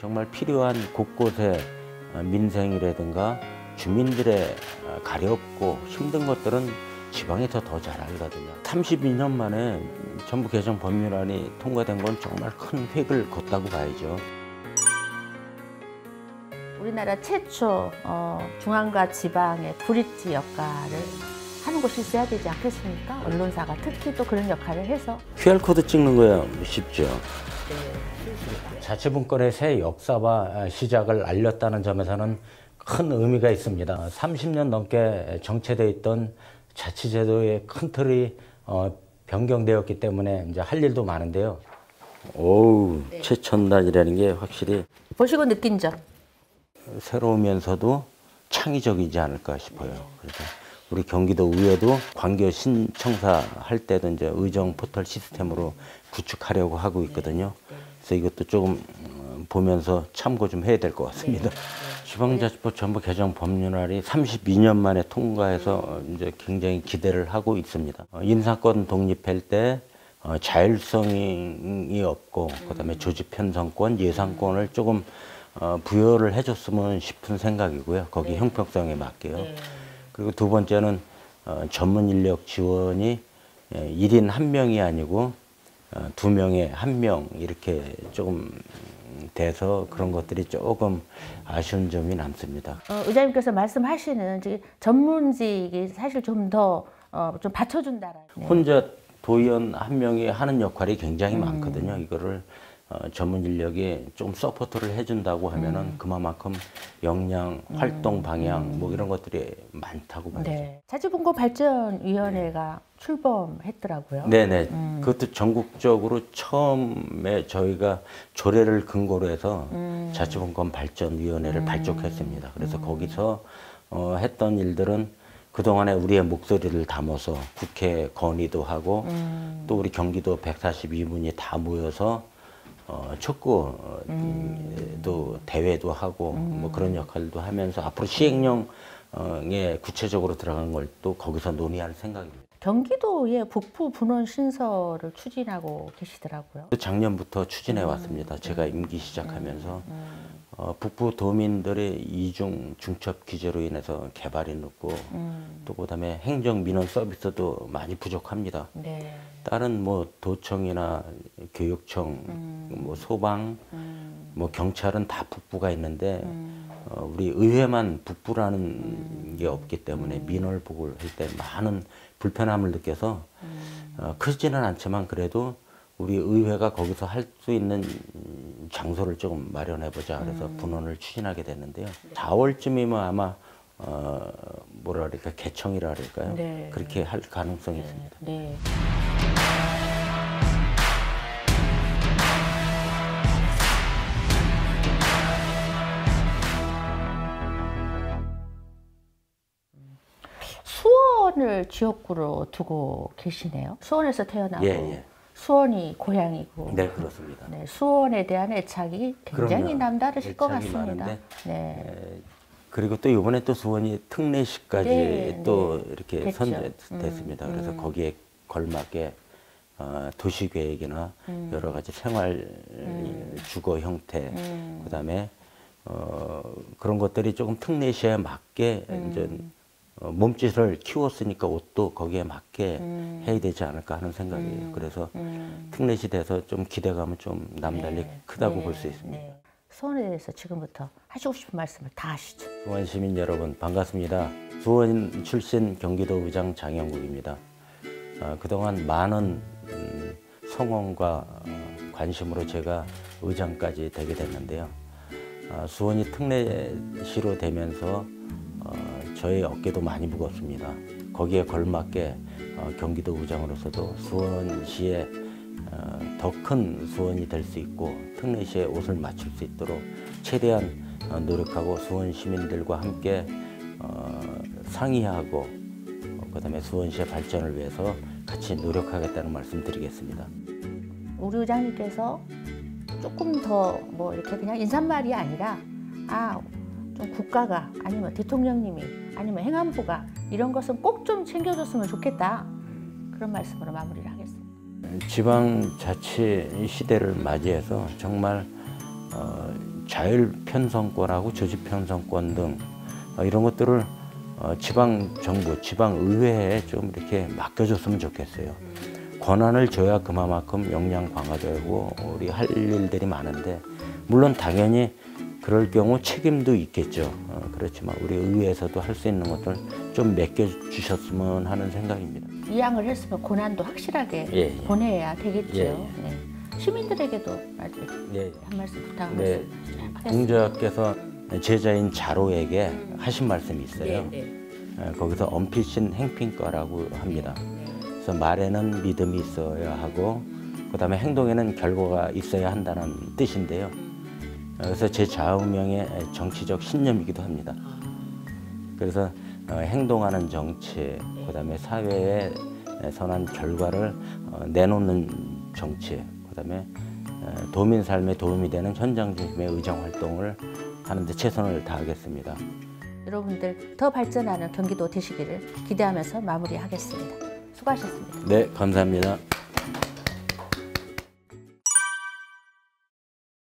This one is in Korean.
정말 필요한 곳곳에 민생이라든가 주민들의 가렵고 힘든 것들은 지방에서 더 잘 알거든요. 32년 만에 정부 개정 법률안이 통과된 건 정말 큰 획을 걷다고 봐야죠. 우리나라 최초 중앙과 지방의 브릿지 역할을 하는 곳이 있어야 되지 않겠습니까? 언론사가 특히 또 그런 역할을 해서. QR코드 찍는 거야 쉽죠. 자치분권의 새 역사와 시작을 알렸다는 점에서는 큰 의미가 있습니다. 30년 넘게 정체되어 있던 자치제도의 큰 틀이 변경되었기 때문에 이제 할 일도 많은데요. 오우, 네. 최첨단이라는 게 확실히 보시고 느낀 점. 새로우면서도 창의적이지 않을까 싶어요. 그래서 우리 경기도 의회도 관계 신청사 할 때도 이제 의정 포털 시스템으로 구축하려고 하고 있거든요. 그래서 이것도 조금 보면서 참고 좀 해야 될 것 같습니다. 지방자치법 전부 개정 법률안이 32년 만에 통과해서 이제 굉장히 기대를 하고 있습니다. 인사권 독립할 때 자율성이 없고 그다음에 조직 편성권, 예산권을 조금 부여를 해줬으면 싶은 생각이고요. 거기 형평성에 맞게요. 그리고 두 번째는 전문 인력 지원이 1인 1명이 아니고 2명에 1명 이렇게 조금 돼서 그런 것들이 조금 아쉬운 점이 남습니다. 의장님께서 말씀하시는 전문직이 사실 좀 더 좀 받쳐준다라는. 혼자 도의원 1명이 하는 역할이 굉장히 많거든요. 이거를 전문 인력이 좀 서포트를 해준다고 하면은 그만큼 역량, 활동 방향 뭐 이런 것들이 많다고 봐야죠. 네. 자치분권발전위원회가 출범했더라고요. 네네. 그것도 전국적으로 처음에 저희가 조례를 근거로 해서 자치분권발전위원회를 발족했습니다. 그래서 거기서 했던 일들은 그동안에 우리의 목소리를 담아서 국회 건의도 하고 또 우리 경기도 142분이 다 모여서 촉구도 대회도 하고 뭐 그런 역할도 하면서 앞으로 시행령에 구체적으로 들어간 걸 또 거기서 논의할 생각입니다. 경기도의 북부 분원 신설을 추진하고 계시더라고요. 작년부터 추진해 왔습니다. 제가 임기 시작하면서 북부 도민들의 이중 중첩 규제로 인해서 개발이 늦고 또 그다음에 행정 민원 서비스도 많이 부족합니다. 네. 다른 뭐 도청이나 교육청, 뭐 소방, 뭐 경찰은 다 북부가 있는데 우리 의회만 북부라는 게 없기 때문에 민원을 보고를 할 때 많은 불편함을 느껴서 크지는 않지만 그래도 우리 의회가 거기서 할 수 있는 장소를 조금 마련해보자 그래서 분원을 추진하게 됐는데요. 4월쯤이면 아마 뭐라 그럴까 개청이라 그럴까요? 네. 그렇게 할 가능성이 있습니다. 네. 수원을 지역구로 두고 계시네요. 수원에서 태어나고 수원이 고향이고. 네, 그렇습니다. 네, 수원에 대한 애착이 굉장히 그럼요. 남다르실 것 같습니다. 많은데, 네. 그리고 또 이번에 또 수원이 특례시까지 또 이렇게 됐죠. 선정됐습니다. 그래서 거기에 걸맞게 도시계획이나 여러 가지 생활 주거 형태, 그다음에 그런 것들이 조금 특례시에 맞게 이제 몸짓을 키웠으니까 옷도 거기에 맞게 해야 되지 않을까 하는 생각이에요. 그래서 특례시 돼서 좀 기대감은 좀 남달리 크다고 볼 수 있습니다. 네. 수원에 대해서 지금부터 하시고 싶은 말씀을 다 하시죠. 수원 시민 여러분 반갑습니다. 수원 출신 경기도 의장 장영국입니다. 그동안 많은 성원과 관심으로 제가 의장까지 되게 됐는데요. 수원이 특례시로 되면서 저의 어깨도 많이 무겁습니다. 거기에 걸맞게 경기도 의장으로서도 수원시에 더 큰 수원이 될 수 있고 특례시에 옷을 맞출 수 있도록 최대한 노력하고 수원 시민들과 함께 상의하고 그다음에 수원시의 발전을 위해서 같이 노력하겠다는 말씀 드리겠습니다. 우리 의장님께서 조금 더 뭐 이렇게 그냥 인사말이 아니라 좀 국가가 아니면 대통령님이 아니면 행안부가 이런 것은 꼭 좀 챙겨줬으면 좋겠다. 그런 말씀으로 마무리를 하겠습니다. 지방자치 시대를 맞이해서 정말 자율 편성권하고 조직 편성권 등 이런 것들을 지방 정부, 지방 의회에 좀 이렇게 맡겨줬으면 좋겠어요. 권한을 줘야 그만큼 역량 강화되고 우리 할 일들이 많은데, 물론 당연히 그럴 경우 책임도 있겠죠. 그렇지만 우리 의회에서도 할 수 있는 것들 좀 맡겨주셨으면 하는 생각입니다. 이양을 했으면 권한도 확실하게 예, 예. 보내야 되겠죠. 예, 예. 네. 시민들에게도 예. 한 말씀 부탁 네, 말씀 공자께서 제자인 자로에게 하신 말씀이 있어요. 거기서 엄필신 행핀과라고 합니다. 그래서 말에는 믿음이 있어야 하고 그다음에 행동에는 결과가 있어야 한다는 뜻인데요. 그래서 제 좌우명의 정치적 신념이기도 합니다. 그래서 행동하는 정치, 그다음에 사회에 선한 결과를 내놓는 정치, 그다음에 도민 삶에 도움이 되는 현장 중심의 의정 활동을 하는데 최선을 다하겠습니다. 여러분들 더 발전하는 경기도 되시기를 기대하면서 마무리하겠습니다. 수고하셨습니다. 네, 감사합니다.